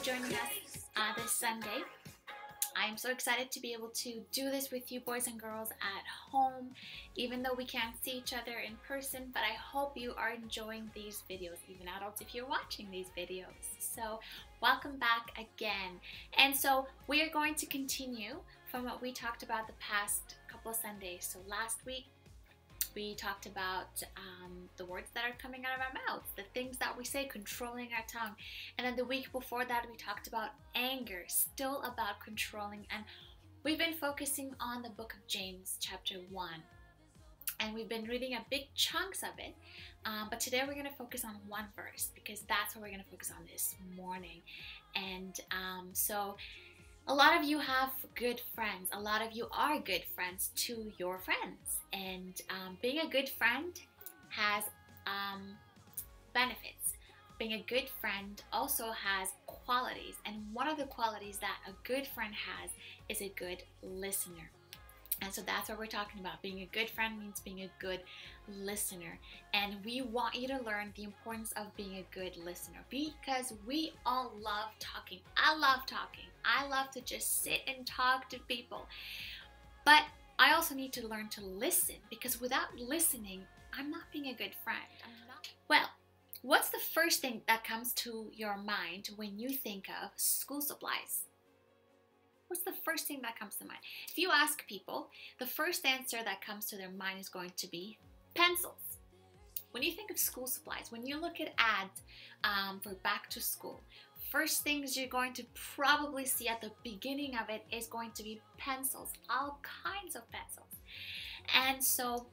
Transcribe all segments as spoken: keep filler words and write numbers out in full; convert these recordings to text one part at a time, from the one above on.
joining us uh, this Sunday. I am so excited to be able to do this with you boys and girls at home, even though we can't see each other in person, but I hope you are enjoying these videos, even adults if you're watching these videos. So welcome back again. And so we are going to continue from what we talked about the past couple of Sundays. So last week we talked about um, the words that are coming out of our mouths, the things that we say, controlling our tongue. And then the week before that, we talked about anger, still about controlling. And we've been focusing on the book of James, chapter one. And we've been reading a big chunks of it. Um, but today we're going to focus on one verse because that's what we're going to focus on this morning. And um, so... a lot of you have good friends. A lot of you are good friends to your friends. And um, being a good friend has um, benefits. Being a good friend also has qualities. And one of the qualities that a good friend has is a good listener. And so that's what we're talking about. Being a good friend means being a good listener. And we want you to learn the importance of being a good listener because we all love talking. I love talking. I love to just sit and talk to people. But I also need to learn to listen because without listening, I'm not being a good friend. I'm not. Well, what's the first thing that comes to your mind when you think of school supplies? What's the first thing that comes to mind? If you ask people, the first answer that comes to their mind is going to be pencils. When you think of school supplies, when you look at ads um, for back to school, first things you're going to probably see at the beginning of it is going to be pencils, all kinds of pencils. And so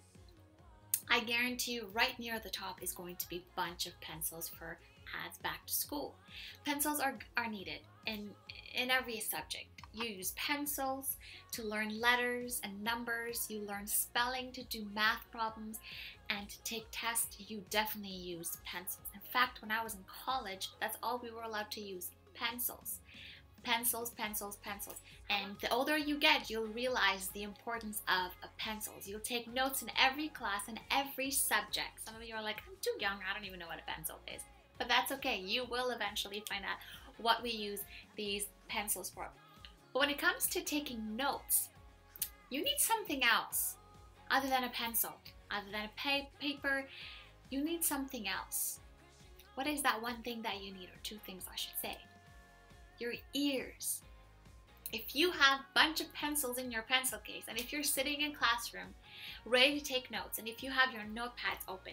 I guarantee you right near the top is going to be a bunch of pencils for ads back to school. Pencils are, are needed in, in every subject. You use pencils to learn letters and numbers. You learn spelling to do math problems and to take tests. You definitely use pencils. In fact, when I was in college, that's all we were allowed to use, pencils. Pencils, pencils, pencils. And the older you get, you'll realize the importance of uh, pencils. You'll take notes in every class and every subject. Some of you are like, I'm too young, I don't even know what a pencil is. But that's okay. You will eventually find out what we use these pencils for. But when it comes to taking notes, you need something else other than a pencil, other than a pa paper. You need something else. What is that one thing that you need, or two things I should say? Your ears. If you have a bunch of pencils in your pencil case, and if you're sitting in classroom ready to take notes, and if you have your notepads open,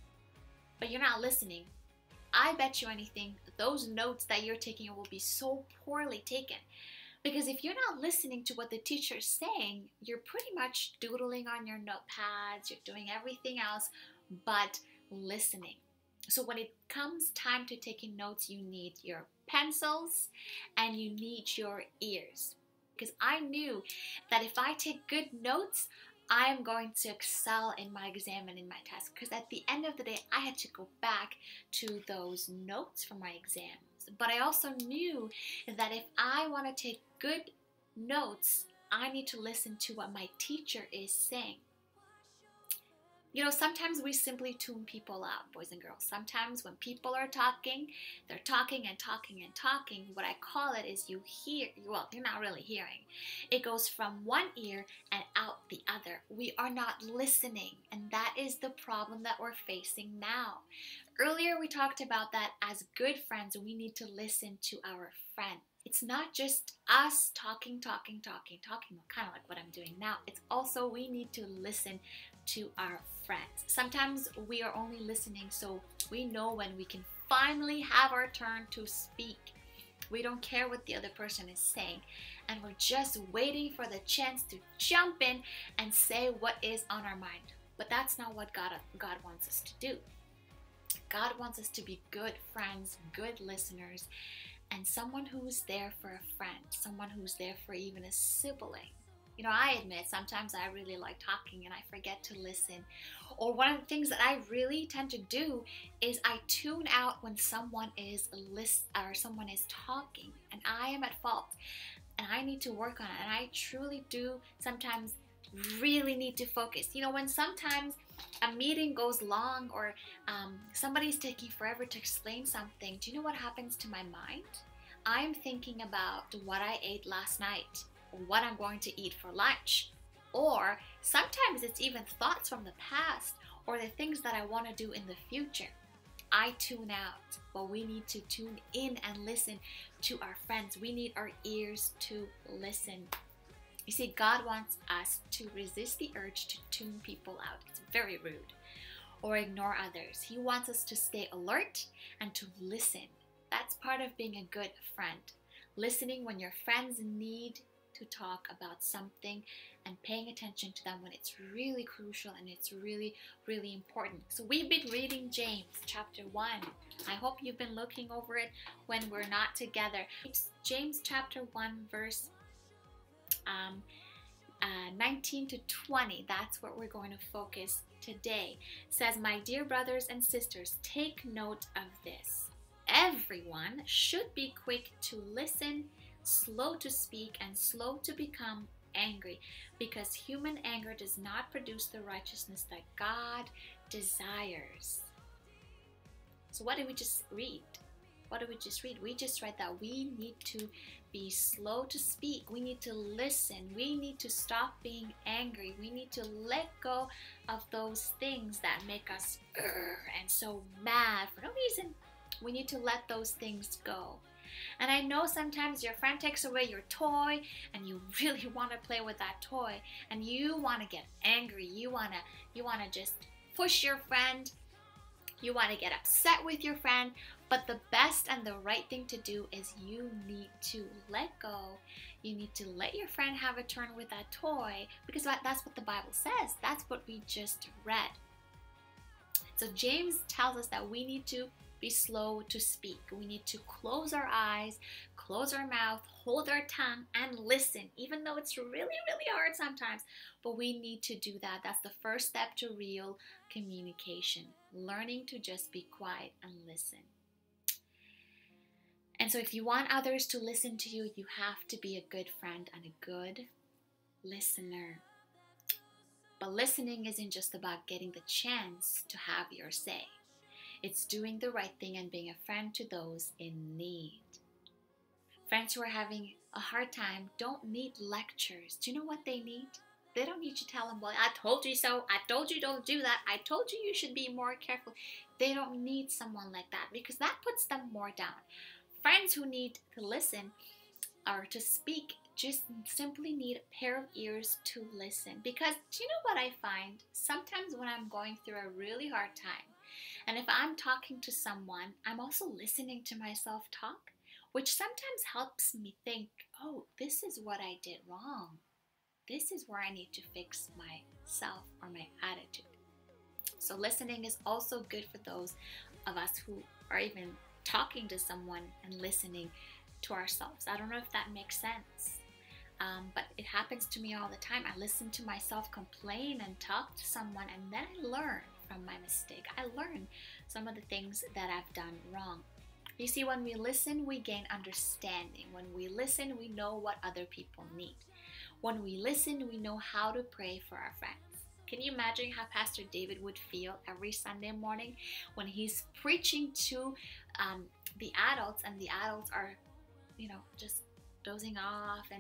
but you're not listening, I bet you anything those notes that you're taking will be so poorly taken. Because if you're not listening to what the teacher is saying, you're pretty much doodling on your notepads, you're doing everything else but listening. So when it comes time to taking notes, you need your pencils and you need your ears. Because I knew that if I take good notes, I am going to excel in my exam and in my test. Because at the end of the day, I had to go back to those notes from my exams. But I also knew that if I want to take good notes, I need to listen to what my teacher is saying. You know, sometimes we simply tune people out, boys and girls. Sometimes when people are talking, they're talking and talking and talking. What I call it is you hear, well, you're not really hearing. It goes from one ear and out the other. We are not listening, and that is the problem that we're facing now. Earlier, we talked about that as good friends, we need to listen to our friend. It's not just us talking, talking, talking, talking, kind of like what I'm doing now. It's also we need to listen to our friends. Sometimes we are only listening so we know when we can finally have our turn to speak. We don't care what the other person is saying, and we're just waiting for the chance to jump in and say what is on our mind. But that's not what God, God wants us to do. God wants us to be good friends, good listeners, and someone who's there for a friend, someone who's there for even a sibling. You know, I admit sometimes I really like talking and I forget to listen. Or one of the things that I really tend to do is I tune out when someone is list or someone is talking, and I am at fault and I need to work on it. And I truly do sometimes really need to focus. You know, when sometimes a meeting goes long or um, somebody's taking forever to explain something, do you know what happens to my mind? I'm thinking about what I ate last night, or what I'm going to eat for lunch, or sometimes it's even thoughts from the past or the things that I want to do in the future, I tune out. But we need to tune in and listen to our friends. We need our ears to listen. You see, God wants us to resist the urge to tune people out. It's very rude. Or ignore others. He wants us to stay alert and to listen. That's part of being a good friend. Listening when your friends need to talk about something and paying attention to them when it's really crucial and it's really, really important. So we've been reading James chapter one. I hope you've been looking over it when we're not together. It's James chapter one verse um, uh, nineteen to twenty. That's what we're going to focus today. It says, "My dear brothers and sisters, take note of this. Everyone should be quick to listen, slow to speak, and slow to become angry, because human anger does not produce the righteousness that God desires." So what did we just read? What did we just read? We just read that we need to be slow to speak. We need to listen. We need to stop being angry. We need to let go of those things that make us and so mad for no reason. We need to let those things go. And I know sometimes your friend takes away your toy and you really want to play with that toy and you want to get angry. You want to you want to just push your friend. You want to get upset with your friend. But the best and the right thing to do is you need to let go. You need to let your friend have a turn with that toy, because that's what the Bible says. That's what we just read. So James tells us that we need to be slow to speak. We need to close our eyes, close our mouth, hold our tongue, and listen, even though it's really, really hard sometimes. But we need to do that. That's the first step to real communication, learning to just be quiet and listen. And so if you want others to listen to you, you have to be a good friend and a good listener. But listening isn't just about getting the chance to have your say. It's doing the right thing and being a friend to those in need. Friends who are having a hard time don't need lectures. Do you know what they need? They don't need you to tell them, well, I told you so. I told you don't do that. I told you you should be more careful. They don't need someone like that, because that puts them more down. Friends who need to listen or to speak just simply need a pair of ears to listen. Because do you know what I find? Sometimes when I'm going through a really hard time, and if I'm talking to someone, I'm also listening to myself talk, which sometimes helps me think, oh, this is what I did wrong. This is where I need to fix myself or my attitude. So listening is also good for those of us who are even talking to someone and listening to ourselves. I don't know if that makes sense, um, but it happens to me all the time. I listen to myself complain and talk to someone, and then I learn from my mistake. I learn some of the things that I've done wrong. You see, when we listen, we gain understanding. When we listen, we know what other people need. When we listen, we know how to pray for our friends. Can you imagine how Pastor David would feel every Sunday morning when he's preaching to um, the adults, and the adults are, you know, just dozing off and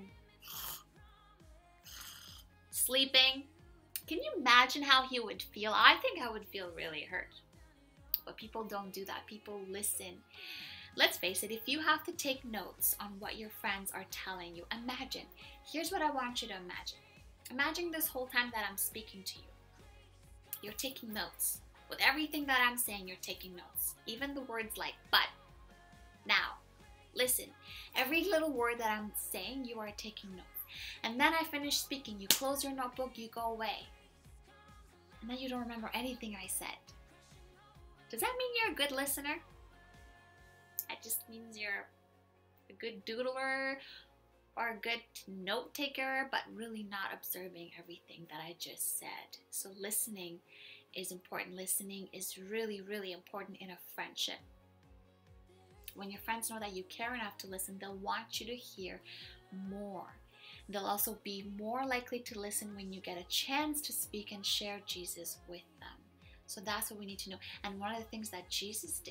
sleeping? Can you imagine how he would feel? I think I would feel really hurt. But people don't do that. People listen. Let's face it, if you have to take notes on what your friends are telling you, imagine. Here's what I want you to imagine. Imagine this whole time that I'm speaking to you. You're taking notes. With everything that I'm saying, you're taking notes. Even the words like but, now, listen. Every little word that I'm saying, you are taking notes. And then I finish speaking. You close your notebook, you go away. And then you don't remember anything I said. Does that mean you're a good listener? That just means you're a good doodler or a good note taker, but really not observing everything that I just said. So listening is important. Listening is really, really important in a friendship. When your friends know that you care enough to listen, they'll want you to hear more. They'll also be more likely to listen when you get a chance to speak and share Jesus with them. So that's what we need to know. And one of the things that Jesus did,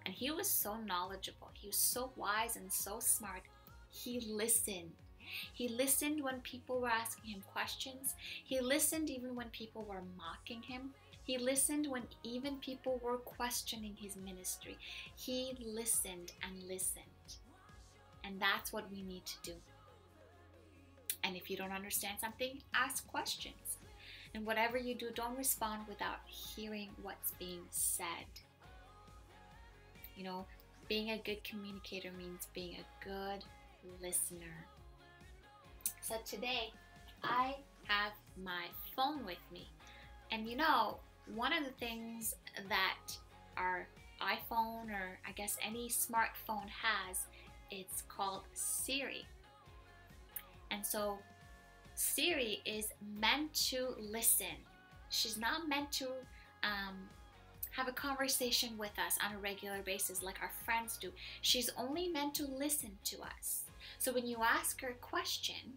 And he was so knowledgeable. He was so wise and so smart. He listened. He listened when people were asking him questions. He listened even when people were mocking him. He listened when even people were questioning his ministry. He listened and listened. And that's what we need to do. And if you don't understand something, ask questions. And whatever you do, don't respond without hearing what's being said. You know, being a good communicator means being a good listener. So today, I have my phone with me. And you know, one of the things that our iPhone, or I guess any smartphone has, it's called Siri. And so Siri is meant to listen. She's not meant to um, have a conversation with us on a regular basis like our friends do. She's only meant to listen to us. So when you ask her a question,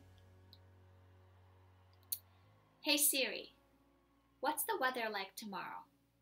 "Hey Siri, what's the weather like tomorrow?"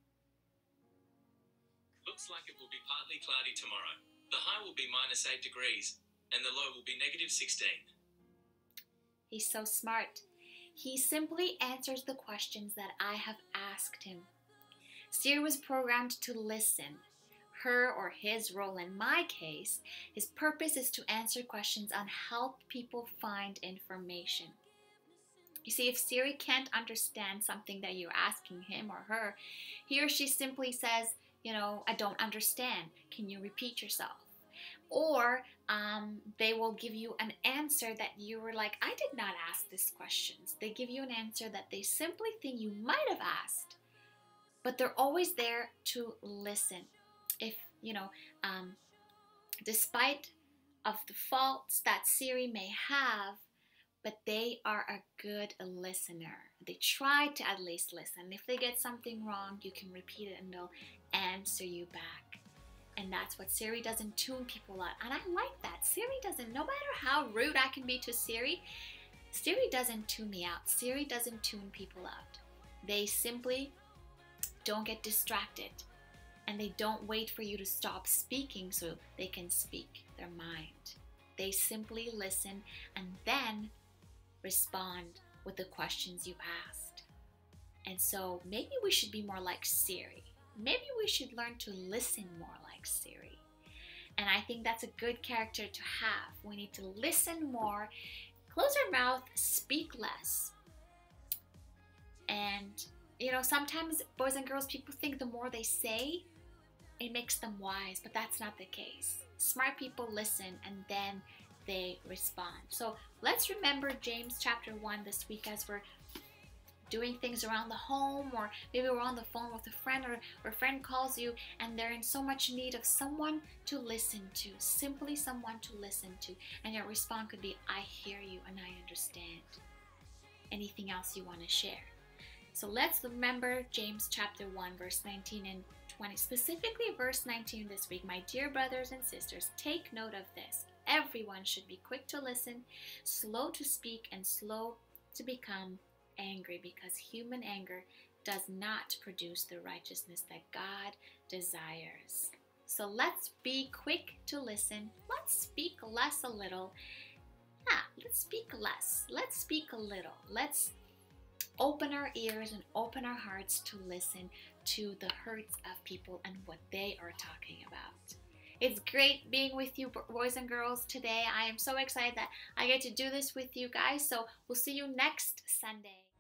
Looks like it will be partly cloudy tomorrow. The high will be minus eight degrees and the low will be negative sixteen. He's so smart. He simply answers the questions that I have asked him. Siri was programmed to listen. Her or his role in my case, his purpose is to answer questions and help people find information. You see, if Siri can't understand something that you're asking him or her, he or she simply says, you know, "I don't understand. Can you repeat yourself?" Or um, they will give you an answer that you were like, "I did not ask this question." They give you an answer that they simply think you might have asked, but they're always there to listen. If, you know, um, despite of the faults that Siri may have, but they are a good listener. They try to at least listen. If they get something wrong, you can repeat it and they'll answer you back. And that's what Siri doesn't tune people out. And I like that. Siri doesn't, no matter how rude I can be to Siri, Siri doesn't tune me out. Siri doesn't tune people out. They simply don't get distracted. And they don't wait for you to stop speaking so they can speak their mind. They simply listen and then respond with the questions you asked. And so maybe we should be more like Siri. Maybe we should learn to listen more like Siri. And I think that's a good character to have. We need to listen more, close our mouth, speak less. And, you know, sometimes boys and girls, people think the more they say, it makes them wise, but that's not the case. Smart people listen and then they respond. So let's remember James chapter one this week as we're doing things around the home, or maybe we're on the phone with a friend, or, or a friend calls you and they're in so much need of someone to listen to, simply someone to listen to, and your response could be, "I hear you and I understand." Anything else you want to share? So let's remember James chapter one verse nineteen and twenty, specifically verse nineteen this week. "My dear brothers and sisters, take note of this. Everyone should be quick to listen, slow to speak, and slow to become angry, because human anger does not produce the righteousness that God desires." So let's be quick to listen. Let's speak less a little. Yeah, let's speak less. Let's speak a little. Let's open our ears and open our hearts to listen to the hurts of people and what they are talking about. It's great being with you, boys and girls, today. I am so excited that I get to do this with you guys. So we'll see you next Sunday.